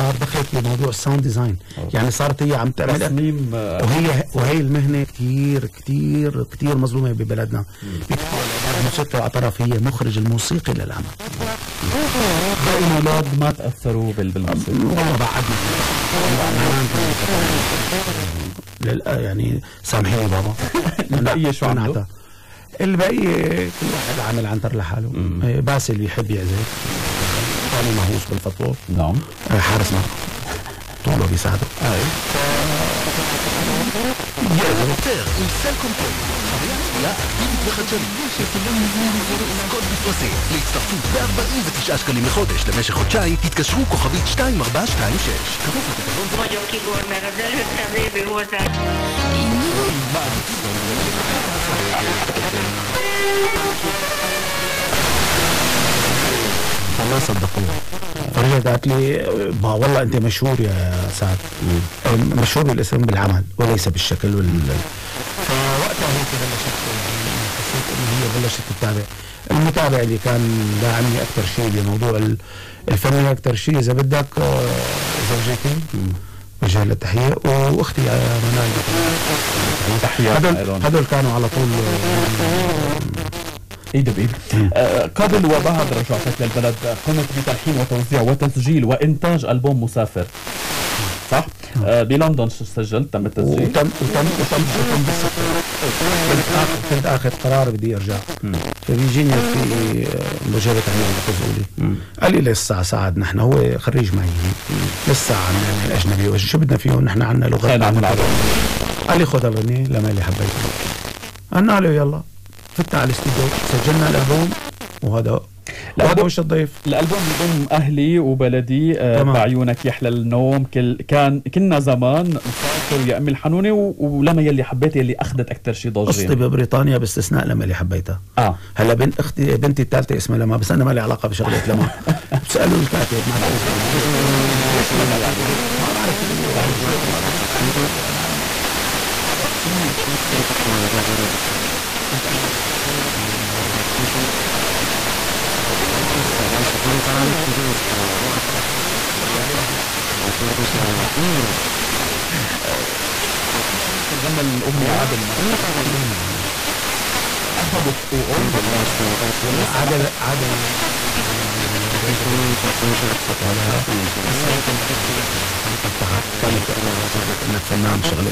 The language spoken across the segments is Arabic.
صار دخلت بموضوع الساوند ديزاين، يعني صارت هي عم تعمل تصميم. وهي المهنه كتير كتير كتير مظلومه ببلدنا. الموسيقى واعترف هي مخرج الموسيقي للعمل. باقي الأولاد ما تأثروا بالموسيقى؟ والله بعدنا يعني سامحيني بابا. البقية شو عملوا؟ البقية كل واحد عامل عنتر لحاله. باسل بيحب يعزف، ثاني مهووس بالفطور. نعم. حارس مرمى طوله بيساعده. Une salle comme لا أكيد بخدشري كود بتوسع להצטרפות ב-49 שקלים לחודש למשך חודשיים. תתקשרו כוכבית 2426 כפוף לתקנון. Vagyok Igor, mert az előttem lévő hozzá. الله يصدقوه. فرجعت قالت لي والله انت مشهور يا سعد، مشهور بالاسم بالعمل وليس بالشكل فوقتها هيك بلشت، حسيت انه هي بلشت تتابع. المتابع اللي كان داعمني اكثر شيء بموضوع الفني اكثر شيء اذا بدك زوجتي وجه لها تحيه، واختي منال تحيه. هذول كانوا على طول ايد بايد. قبل وبعد رجعتك للبلد قمت بتلحين وتوزيع وتسجيل وانتاج البوم مسافر، صح؟ بلندن سجلت، تم التسجيل وتم كنت اخذ قرار بدي ارجع. فبيجيني في مجال تعليم الخزولي قال لي لسه سعد، نحن هو خريج معي لسه عنا الاجنبي شو بدنا فيهم، نحن عنا لغه قال لي خذ الغنية لما اللي حبيته. قلنا له يلا، فتنا على الاستوديو سجلنا الالبوم، وهذا وش الضيف. الالبوم يضم اهلي وبلدي، بعيونك يحلى النوم، كنا زمان مسافر يا امي الحنونه، ولما يلي حبيتي يلي اخذت اكثر شيء ضجه. قصتي ببريطانيا باستثناء لما اللي حبيتها. هلا بنتي الثالثه اسمها لما، بس انا ما لي علاقه بشغله لما. بسالوا الكاتب ما غنى الأغنية عادل كانت فنان شغله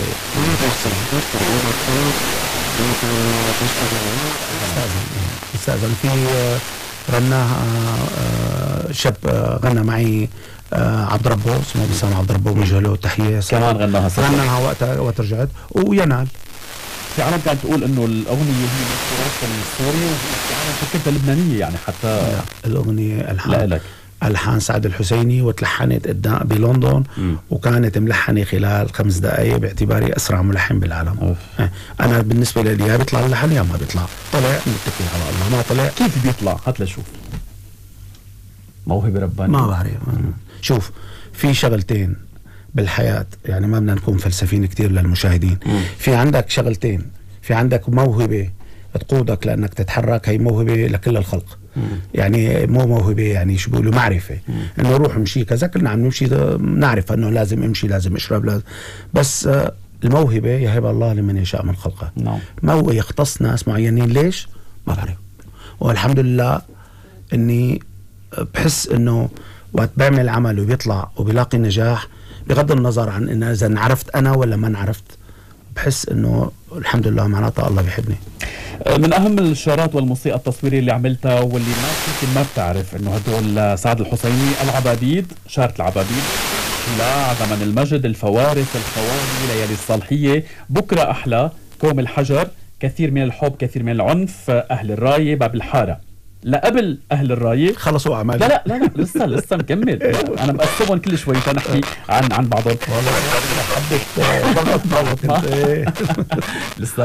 استاذن في غناها شاب غنى معي عبد ربو، اسمه بسام عبد ربو، وجه له تحيه. كمان غناها وقتها وقت رجعت. وينال في عالم كانت تقول انه الاغنيه هي من التراث السوري، وفي عالم فكرتها لبنانيه يعني حتى. لا، الاغنيه الحان سعد الحسيني، وتلحنت بلندن، وكانت ملحنه خلال 5 دقائق باعتباري اسرع ملحن بالعالم. انا بالنسبه لي يا بيطلع اللحن يا ما بيطلع، طلع نتكل على الله، ما طلع كيف بيطلع؟ هات لشوف. موهبه ربانيه ما بعرف. شوف، في شغلتين بالحياه، يعني ما بدنا نكون فلسفيين كتير للمشاهدين. في عندك شغلتين، في عندك موهبه تقودك لانك تتحرك، هي موهبه لكل الخلق. يعني مو موهبه، يعني شو بيقولوا معرفه، انه روح امشي كذا، كلنا عم نمشي نعرف انه لازم امشي، لازم اشرب، لازم. بس الموهبه يهب الله لمن يشاء من خلقه. موهبه يختص ناس معينين، ليش؟ ما بعرف. والحمد لله اني بحس انه وقت بعمل عمل وبيطلع وبيلاقي نجاح، بغض النظر عن ان اذا انعرفت انا ولا ما انعرفت، بحس انه الحمد لله معناتها الله بيحبني. من اهم الشارات والموسيقى التصويريه اللي عملتها، واللي الناس يمكن ما بتعرف، انه هدول سعد الحسيني، العبابيد، شارة العبابيد، لا زمن المجد، الفوارس، الخوالي، ليالي الصالحيه، بكره احلى، كوم الحجر، كثير من الحب، كثير من العنف، اهل الرايه، باب الحاره. لا قبل اهل الرايه خلصوا اعمال. لا لسه مكمل. انا بقسمهم كل شوي تنحكي عن بعضهم. والله حبيت ضغط لسه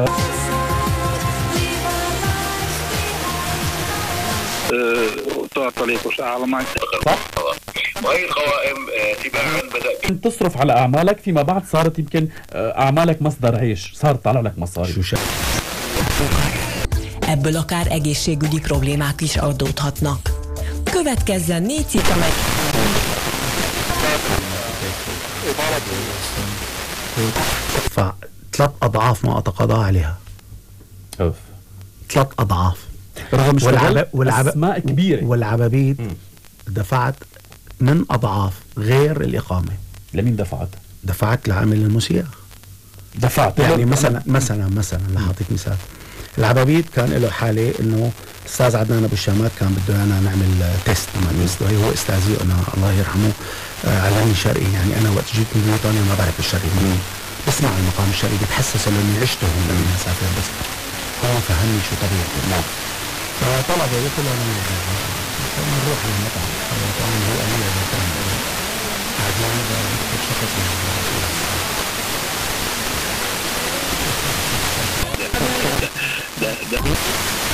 تعطليكوش أعلى صح؟ وهي القوائم تباعا بدأت تصرف على أعمالك، فيما بعد صارت يمكن أعمالك مصدر عيش، صارت طالع لك مصاري. Ebből akár egészségügyi problémák is adódhatnak. Következzen 4 cikk, amely... فثلاث أضعاف ما أتقاضاه عليها. أوف. 3 أضعاف. رغم اشتغلت أسماء كبيرة. والعبابيد دفعت من أضعاف غير الإقامة. لمين دفعت؟ دفعت لعامل الموسيقى. دفعت يعني مثلا لحاطيك مثال، العبابيد كان له حالة إنه الأستاذ عدنان أبو الشامات كان بده أنا نعمل تيست لما نزله، هو أستاذي وأنا الله يرحمه علاني شرقي، يعني أنا وقت جيت من بريطانيا ما بعرف الشرقي، بسمع المقام الشرقي بتحسس إني عشته هون لما أسافر، بس هو فهمني شو طبيعته. فطلب قلت له أنا نروح للمطعم، طبعا هو قال لي إذا كان عدنان بدك شخص من